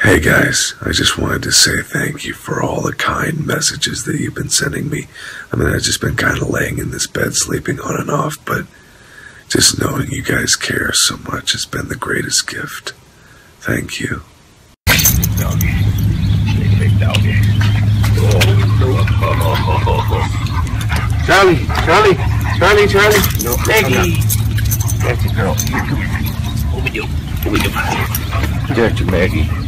Hey guys, I just wanted to say thank you for all the kind messages that you've been sending me. I mean, I've just been kind of laying in this bed sleeping on and off, but just knowing you guys care so much has been the greatest gift. Thank you. Doggy. Big doggy. Charlie. No, Maggie. That's the girl. Here, come here. Over you. Get you, Maggie.